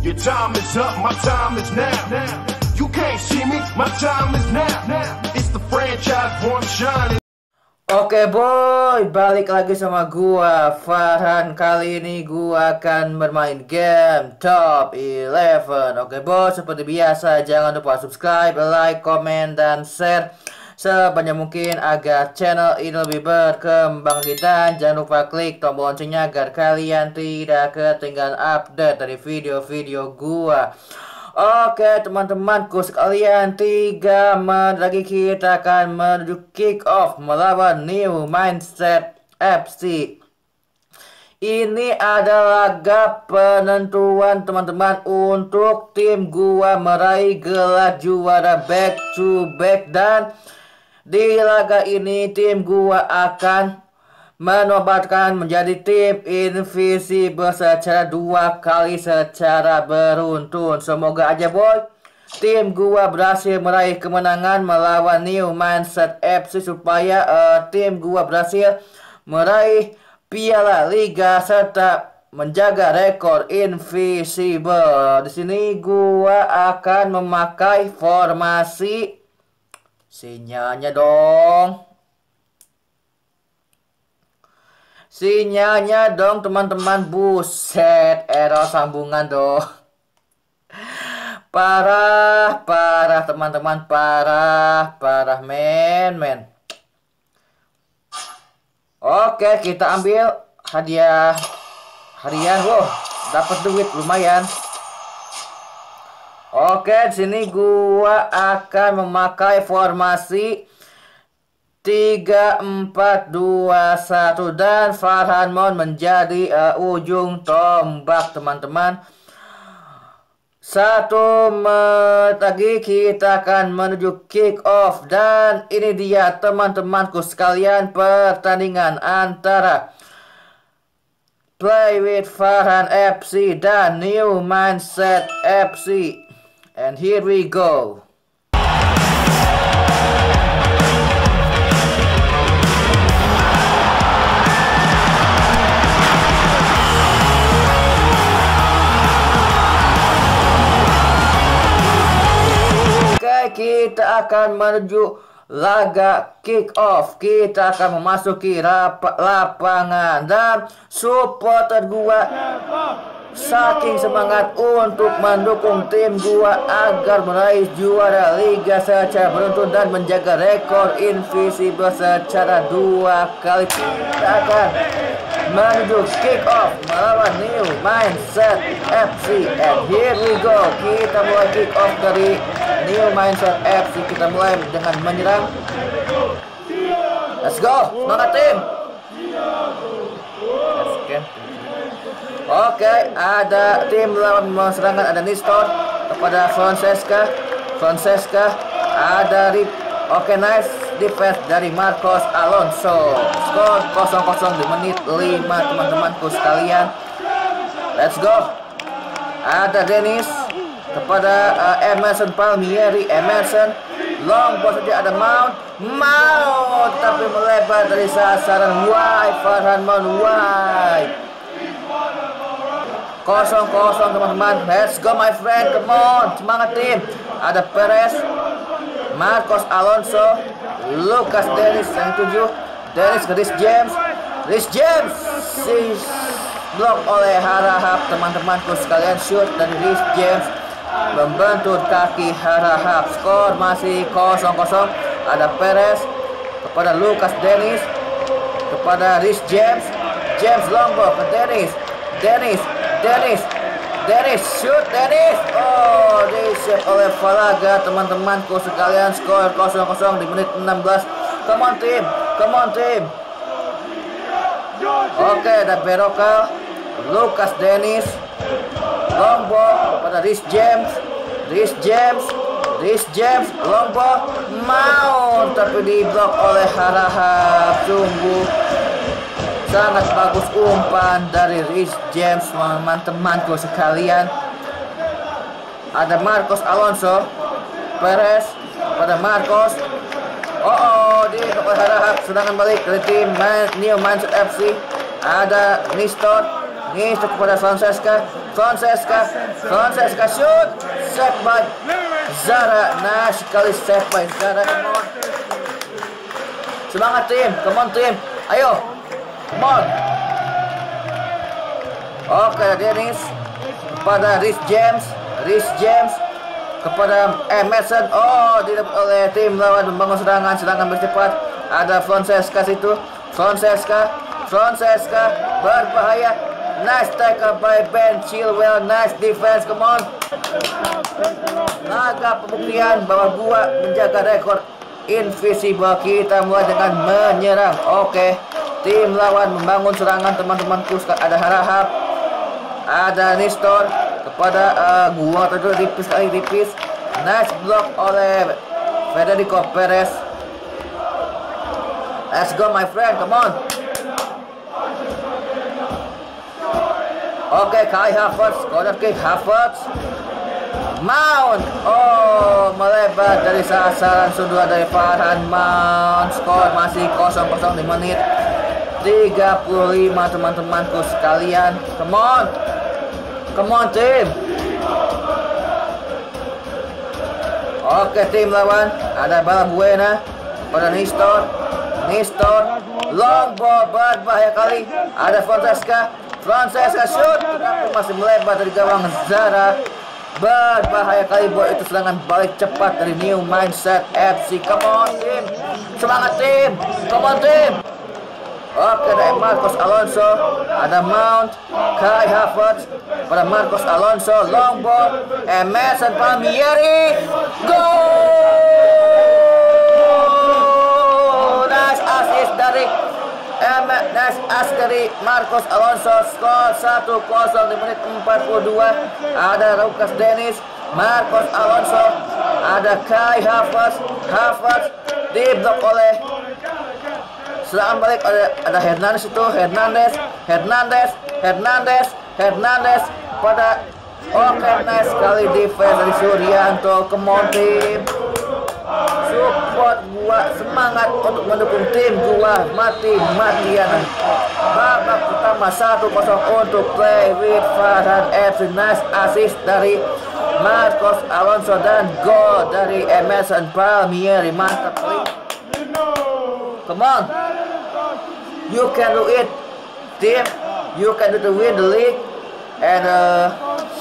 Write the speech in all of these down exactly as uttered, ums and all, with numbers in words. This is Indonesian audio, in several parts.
Your time is up, my time is now. You can't see me, my time is now. It's the franchise born shining. Oke boy, balik lagi sama gua Farhan. Kali ini gua akan bermain game Top eleven. Oke boy, seperti biasa jangan lupa subscribe, like, komen, dan share sebanyak mungkin agar channel ini lebih berkembang lagi. Dan jangan lupa klik tombol loncengnya agar kalian tidak ketinggalan update dari video-video gua. Oke teman-temanku sekalian, tiga menit lagi kita akan menuju kick off melawan New Mindset F C. Ini adalah laga penentuan teman-teman untuk tim gua meraih gelar juara back to back. Dan di laga ini tim gua akan menobatkan menjadi tim invisible secara dua kali secara beruntun. Semoga aja boy, tim gua berhasil meraih kemenangan melawan New Mindset F C supaya uh, tim gua berhasil meraih piala liga serta menjaga rekor invisible. Di sini gua akan memakai formasi, sinyalnya dong. Sinyalnya dong teman-teman. Buset, error sambungan dong. Parah, parah teman-teman, parah, parah men, men. Oke, kita ambil hadiah harian. Wow, dapat duit lumayan. Oke, di sini gua akan memakai formasi tiga empat dua satu dan Farhan Mon menjadi uh, ujung tombak teman-teman. Satu menit lagi kita akan menuju kick off. Dan ini dia teman-temanku sekalian, pertandingan antara Play with Farhan F C dan New Mindset F C. And here we go. Kita akan menuju laga kick off. Kita akan memasuki lapangan dan supporter gua saking semangat untuk mendukung tim gua agar meraih juara liga secara beruntun dan menjaga rekor invisible secara dua kali. Kita akan menuju kick off melawan New Mindset F C. And here we go. Kita mulai kick off dari New Mindset F C. Kita mulai dengan menyerang. Let's go, semangat tim. Oke, okay, ada tim lawan serangan, ada Nistor kepada Francesca. Francesca ada Rip. Oke, okay, nice defense dari Marcos Alonso. Skor kosong kosong di menit lima teman-temanku sekalian. Let's go. Ada Dennis kepada uh, Emerson Palmieri. Emerson long ball saja, ada Mount. Mount tapi melebar dari sasaran. Why Farhan Mon, why? Kosong kosong teman-teman. Let's go my friend, come on, semangat tim. Ada Perez, Marcos Alonso, Lucas Dennis yang tujuh. Dennis ke Rhys James. Rhys James si blok oleh Harahap teman-temanku sekalian. Shoot dari Rhys James membentur kaki Harahap. Skor masih kosong kosong. Ada Perez kepada Lucas Dennis, kepada Rhys James. James long ball ke Dennis. Dennis Dennis Dennis shoot Dennis. Oh, di save oleh Falaga teman-temanku sekalian. Skor kosong kosong di menit enam belas. Come on team, come on team. Oke, okay, ada Berokal, Lucas Dennis, long ball pada Rhys James. Rhys James Rhys James long ball, Mount tapi diblok oleh Harahap. Sungguh sangat bagus umpan dari Rhys James teman-temanku sekalian. Ada Marcos Alonso, Perez pada Marcos. Oh, oh di Harahap. Serangan balik dari tim New Mindset F C. Ada Nistor, Nistor kepada Francesca. Francesca. Francesca shoot. Save by Zara. Nah, sekali save by Zara. Come on. Semangat tim. Come on tim. Ayo. Come on. Oke, Dennis kepada Rhys James. Rhys James kepada Emerson. Oh, didapat oleh tim lawan membangun serangan. Serangan bercepat. Ada Francesca situ. Francesca. Francesca berbahaya. Nice tackle by Ben Chilwell. Nice defense. Come on. Laga pembuktian bahwa gua menjaga rekor invisible. Kita mulai dengan menyerang. Oke. Tim lawan membangun serangan, teman-temanku. Ada Harahap. Ada Nistor kepada uh, gua tadi tipis kali tipis. Nice block oleh Federico Perez. Let's go my friend, come on. Oke, okay, Kai Havertz, corner kick Havertz. Mount, oh melebar dari sasaran sundulan dari Farhan Mount. Skor masih kosong kosong di menit tiga puluh lima teman-temanku sekalian. Come on. Come on tim. Oke, tim lawan ada Balbuena pada Nistor. Nistor long ball berbahaya kali. Ada Francesca. Francesca shoot tapi masih melebar dari gawang Zara. Berbahaya kali buat itu serangan balik cepat dari New Mindset F C. Come on tim. Semangat tim. Come on tim. Oke, ada Marcos Alonso, ada Mount, Kai Havertz, pada Marcos Alonso, long ball, Emerson Palmieri, goal! Nice assist dari Emerson, nice assist dari Marcos Alonso, skor satu kosong di menit empat puluh dua. Ada Lucas Dennis, Marcos Alonso, ada Kai Havertz, Havertz diblok oleh serangan balik. ada ada Hernandez itu Hernandez Hernandez Hernandez Hernandez pada oke, nice sekali defense dari Suryanto. Come on tim, support gua, semangat untuk mendukung tim gua mati-matian. Babak pertama satu kosong untuk Play with Farhan F C. Nice assist dari Marcos Alonso dan gol dari Emerson Palmieri. Mantap kali. Come on, you can do it, team. You can do to win the league. And uh,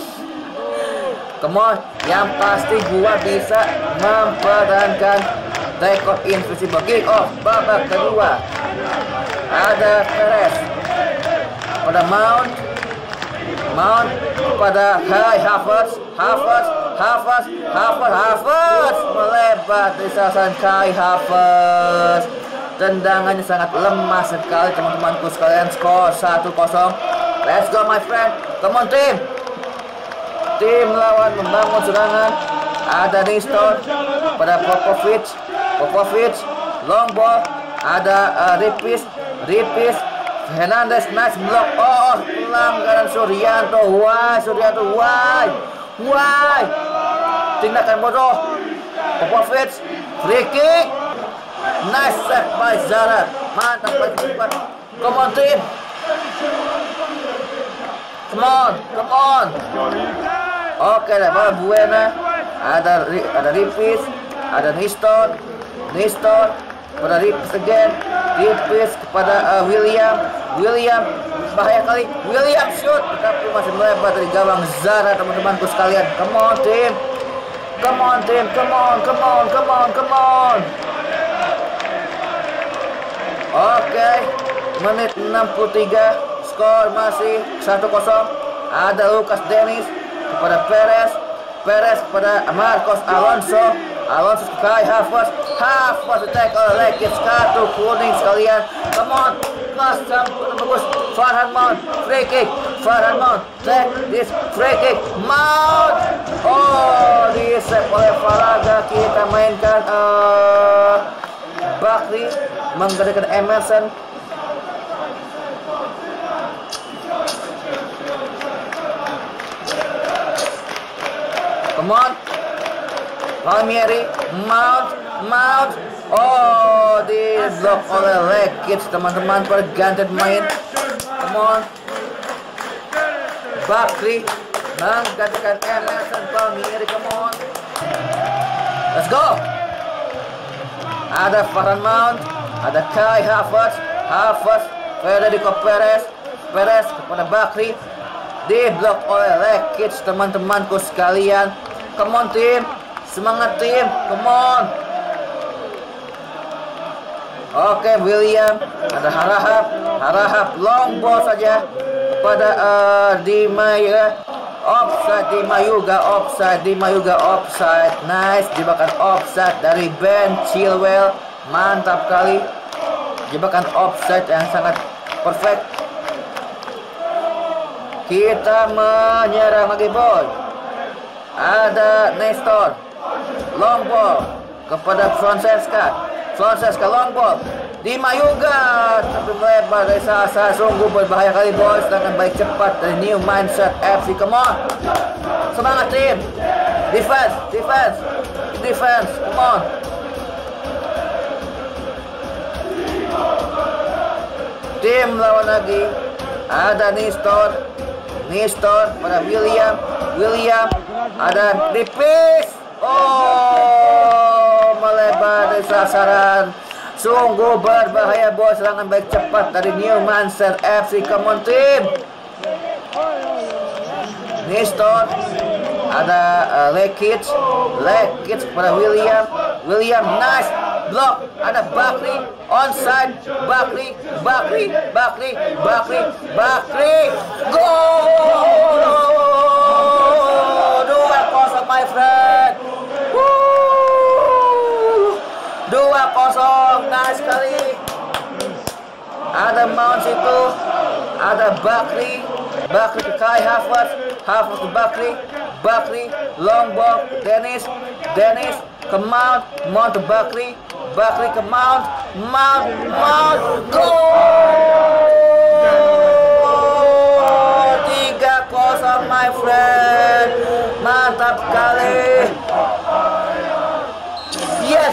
come on, yang pasti gua bisa mempertahankan rekor invisible. Kick off babak kedua. Ada Perez pada Mount, Mount pada Kai Havertz, Havertz, Havertz, Havertz, Havertz melebar di sasaran Kai Havertz. Tendangannya sangat lemah sekali teman-temanku sekalian. Skor satu kosong. Let's go my friend. Come on tim. Tim lawan membangun serangan. Ada Nistor pada Popovic. Popovic long ball. Ada uh, Ripis. Ripis Hernandez. Nice block. Oh, pelanggaran Suryanto. Why Suryanto? Why? Why? Tindakan bodoh. Popovic. Free kick. Nice save by Zara. Mantap lagi cepat. Come on team. Come on, come on. Oke, ada Balbuena. Ada ada Ripis, ada Nistor. Nistor pada Ripis again. Ripis kepada uh, William. William bahaya kali. William shoot tetapi masih melebar dari gawang Zara teman-temanku sekalian. Come on team. Come on team. Come on, come on, come on, come on. Oke, okay. Menit enam puluh tiga, skor masih satu kosong. Ada Lucas Dennis kepada Perez, Perez kepada Marcos Alonso, Alonso ke Kai Havertz, Havertz attack oleh Lekis, kartu kuning sekalian. Come on, kelas bagus. Farhan Mount, free kick. Farhan Mount, take this free kick. Mount, oh di save oleh Falaga. Kita mainkan uh, Bakri menggantikan Emerson. Come on, Palmieri, Mount, Mount. Oh, di blok oleh Lekits teman-teman, pergantian main. Come on, Bakri menggantikan Emerson Palmieri. Come on, let's go. Ada Farhan Mount, ada Kai Havertz, Havertz, Federico Perez, Perez kepada Bakri, diblok oleh Lekic. Teman-temanku sekalian, come on tim, semangat tim, come on. Oke, William, ada Harahap, Harahap long ball saja kepada uh, Di Maria. Offside Di Mayuga, offside Di Mayuga, offside. Nice, jebakan offside dari Ben Chilwell. Mantap kali, jebakan offside yang sangat perfect. Kita menyerang lagi boy. Ada Nestor, long ball kepada Francesca. Francesca long ball, Di Mayuga, tapi melebar dari Sasa. Sungguh berbahaya kali boys, dengan baik cepat dari New Mindset F C. Come on, semangat tim, defense, defense, defense, come on. Tim lawan lagi, ada Nistor, Nistor pada William, William, ada Ripis. Oh, melebar dari sasaran. Sungguh berbahaya bos, serangan baik cepat dari New Mindset F C. Come on tim. Nistor, ada uh, Lekic, Lekic pada William, William nice block. Ada Bakri onside, Bakri, Bakri, Bakri, Bakri, Bakri, goal. Dua kosong my friend. Dua kosong, nice sekali. Ada Mount situ, ada Bakri, Bakri ke Kai Havertz, Havertz ke Bakri, Bakri long ball, Dennis, Dennis ke Mount, Mount ke Bakri, Bakri ke Mount, Mount, Mount, goal. Tiga kosong my friend, mantap kali. Yes.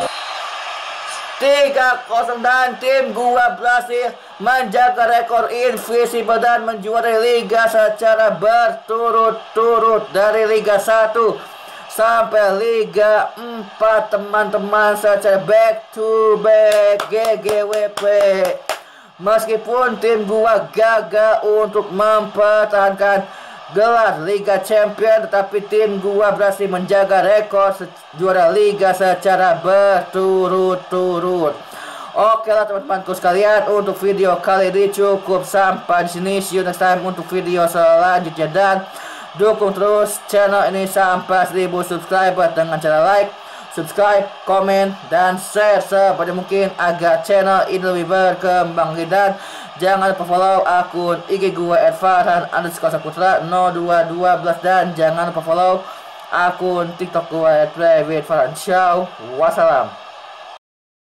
tiga kosong dan tim gua berhasil menjaga rekor invisible dan menjuarai liga secara berturut-turut dari Liga satu sampai Liga empat teman-teman, secara back to back G G W P. Meskipun tim gua gagal untuk mempertahankan gelar Liga Champion, tetapi tim gua berhasil menjaga rekor juara liga secara berturut-turut. Oke lah teman-temanku sekalian, untuk video kali ini cukup sampai di sini. See you next time untuk video selanjutnya, dan dukung terus channel ini sampai seribu subscriber dengan cara like, subscribe, komen, dan share sebanyak mungkin agar channel ini lebih berkembang. Dan jangan lupa follow akun I G gua at farhan underscore saputra nol dua dua belas, dan jangan lupa follow akun TikTok gua at play with farhan. Ciao, wassalam.